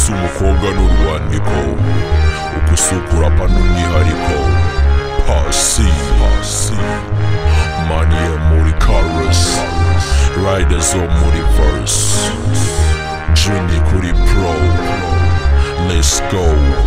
si umukobwa n'urwandiko ugusukura pano umwihariko Paccy maniye muri chorus Riders zo muri verse Juni kuri pro let's go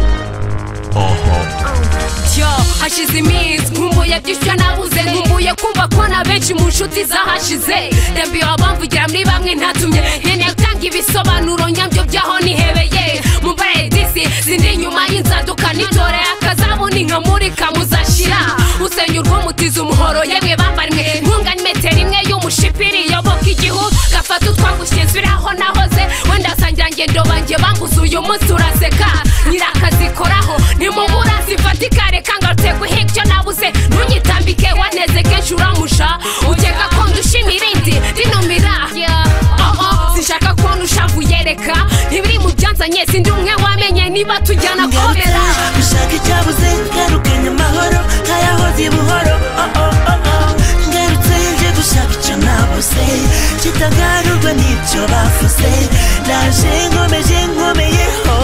Yo, hashize iminsi nkumbuye byinshi nabuze nkumbuye kumva ko na benshi mu nshuti zahashize ndambiwe abamvugira muri bamwe ntatumye nkeneye gutanga ibisobanuro nyabyo byaho nihebeye mumbare disi zindi nyuma y'inzaduka nitore akazabuni nkamurika muzashira usenya urw'umutiza umuhoro yemwe bambarimwe nkunga n'imetero imwe y'umushipiri yoboka igihugu gafata utwangushyye nsubiraho nahoze wenda sangira ngendo banjye bambuze uyu munsi uraseka nyirakazikoraho nimubura zifatika reka ngarutegwe h'ibyo nabuze ntunyitambike waneze kenshi uramusha ukeka ko ndushima irindi rinumira sinshaka ko ndushavuye reka ntibiri mu byanzanye sindi umwe wamenye niba tujyana komera ushaka icyabuze ngarukanye amahoro ntayahoze buhoro ngarutse nje gushaka icyo nabuze kitagarurwa n'ibyo bavuze naje nkomeje nkomeyeho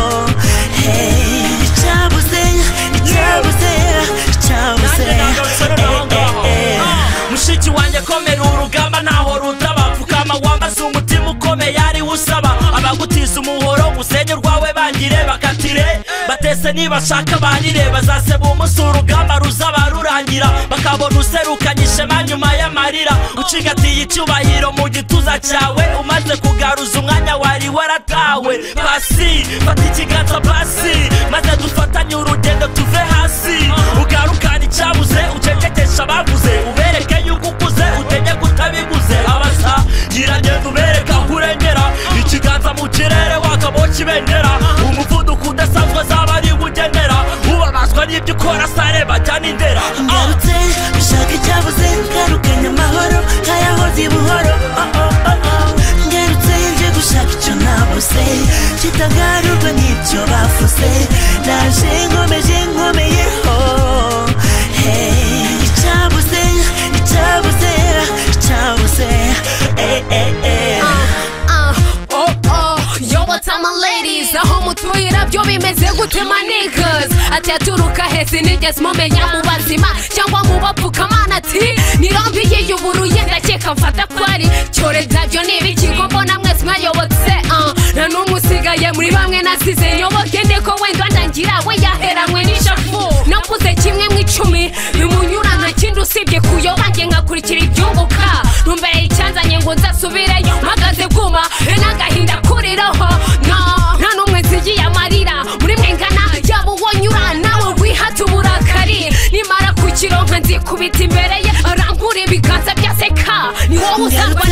mushiki wanjye komera urugamba ntaho rutabapfukama wambaze umutima ukomeye ari usaba abagutiza umuhoro musenye rwawe bangire bakatire batese nibashaka banire bazaseba umunsi urugamba ruzaba rurangira bakabona userukanye ishema nyuma y'amarira ucigatiye icyubahiro mu gituza cyawe umaze kugaruza umwanya wari waratawe Paccy fata ikiganza Paccy maze dufatanye urugendo tuve hasi ugarukana icyabuze ucecekesha abavuze ubereke yuko ukuze utenye kutabiguze abasa giragenda ubereka kurengera ikiganza mu kirere wakaboca ibendera umuvuduko udasanzwe zaba ari ugenera ubabazwa n'ibyo ukora sare bajyana indera ngarutse ushaka icyabuze ngarukanye amahoro ntayahoze buhoro ngarutse nje gushaka icyo nabuze kitagarurwa n'ibyo bavuze naje nkomeje nkomeyeho icyabuze Yo, what's up my ladies aho mutuyira byo bimeze gute ma niggas ati aturuka hese nigeze mumenya mu bazima cyangwa mu bapfukamana ati nirombi yiyuburuye ndakeka mfata kwari cyoreza byo nibiki ko mbona mwese mwayobotse nta n'umwe usigaye muri bamwe nasize nyoboke ndeko wenda ndangira we yaheranwe n'ishafu nakuze kimwe mu 10 bimunyura nta kindi usibye kuyoba nge ngakurikira ibyunguka ntumbere icyanzanye ngo nzasubireyo mpagaze bwuma n'agahinda kuriraho nta n'umwe nzigiye amarira muri mwe ngana yaba uwo nyura nawe wihata uburakari nimara kukironka nzikubita imbere ye arangura ibiganza byaseka ni wowe usanga